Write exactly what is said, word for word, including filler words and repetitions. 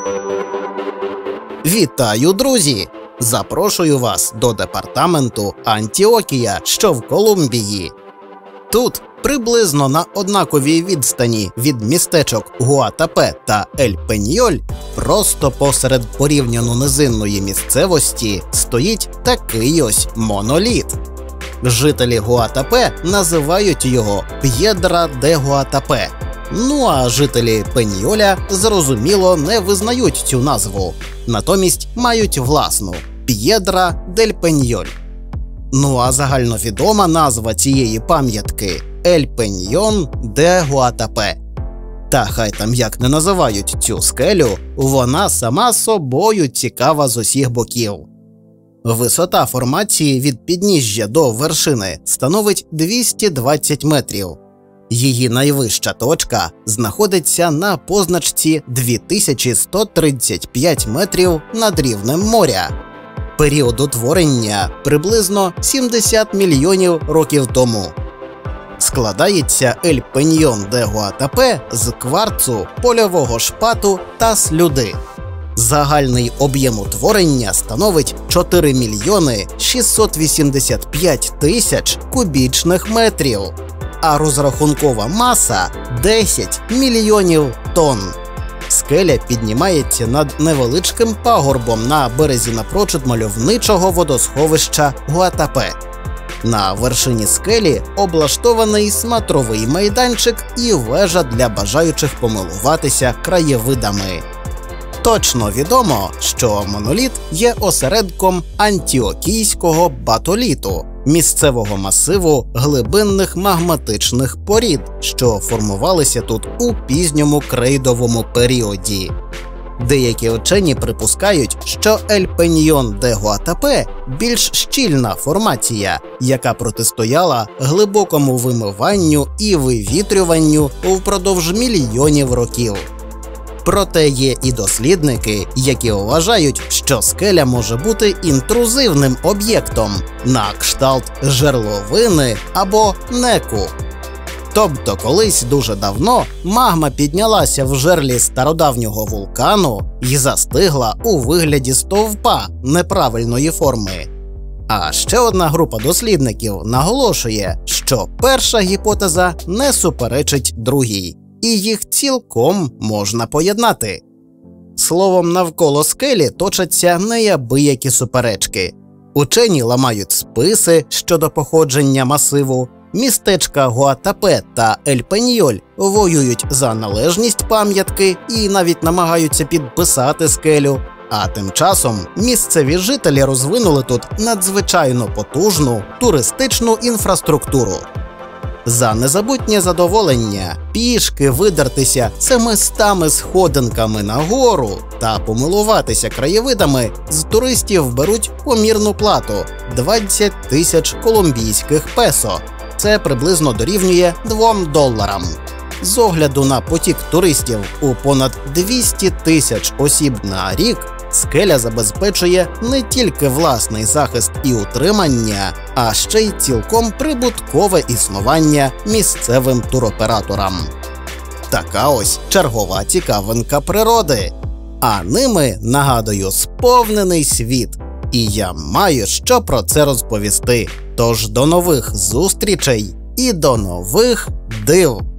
Вітаю, друзі! Запрошую вас до департаменту Антіокія, що в Колумбії. Тут, приблизно на однаковій відстані від містечок Гуатапе та Ель-Пеньйоль, просто посеред порівняно низинної місцевості стоїть такий ось моноліт. Жителі Гуатапе називають його П'єдра де Гуатапе. Ну а жителі Пеньйоля, зрозуміло, не визнають цю назву. Натомість мають власну – П'єдра дель Пеньйоль. Ну а загальновідома назва цієї пам'ятки – Ель Пеньйон де Гуатапе. Та хай там як не називають цю скелю, вона сама собою цікава з усіх боків. Висота формації від підніжжя до вершини становить двісті двадцять метрів. Її найвища точка знаходиться на позначці дві тисячі сто тридцять п'ять метрів над рівнем моря. Період утворення приблизно сімдесят мільйонів років тому. Складається Ель Пеньйон де Гуатапе з кварцу, польового шпату та слюди. Загальний об'єм утворення становить чотири мільйони шістсот вісімдесят п'ять тисяч кубічних метрів, а розрахункова маса – десять мільйонів тонн. Скеля піднімається над невеличким пагорбом на березі напрочуд мальовничого водосховища Гуатапе. На вершині скелі облаштований смотровий майданчик і вежа для бажаючих помилуватися краєвидами. Точно відомо, що моноліт є осередком антіокійського батоліту – місцевого масиву глибинних магматичних порід, що формувалися тут у пізньому крейдовому періоді. Деякі вчені припускають, що Ель Пеньйон де Гуатапе – більш щільна формація, яка протистояла глибокому вимиванню і вивітрюванню впродовж мільйонів років. Проте є і дослідники, які вважають, що скеля може бути інтрузивним об'єктом на кшталт жерловини або неку. Тобто колись дуже давно магма піднялася в жерлі стародавнього вулкану і застигла у вигляді стовпа неправильної форми. А ще одна група дослідників наголошує, що перша гіпотеза не суперечить другій, і їх цілком можна поєднати. Словом, навколо скелі точаться неабиякі суперечки. Учені ламають списи щодо походження масиву, містечка Гуатапе та Ель Пеньйоль воюють за належність пам'ятки і навіть намагаються підписати скелю, а тим часом місцеві жителі розвинули тут надзвичайно потужну туристичну інфраструктуру. За незабутнє задоволення пішки видертися семистами сходинками нагору та помилуватися краєвидами з туристів беруть помірну плату – двадцять тисяч колумбійських песо. Це приблизно дорівнює двом доларам. З огляду на потік туристів у понад двісті тисяч осіб на рік, скеля забезпечує не тільки власний захист і утримання, а ще й цілком прибуткове існування місцевим туроператорам. Така ось чергова цікавинка природи. А ними, нагадую, сповнений світ. І я маю що про це розповісти. Тож до нових зустрічей і до нових див!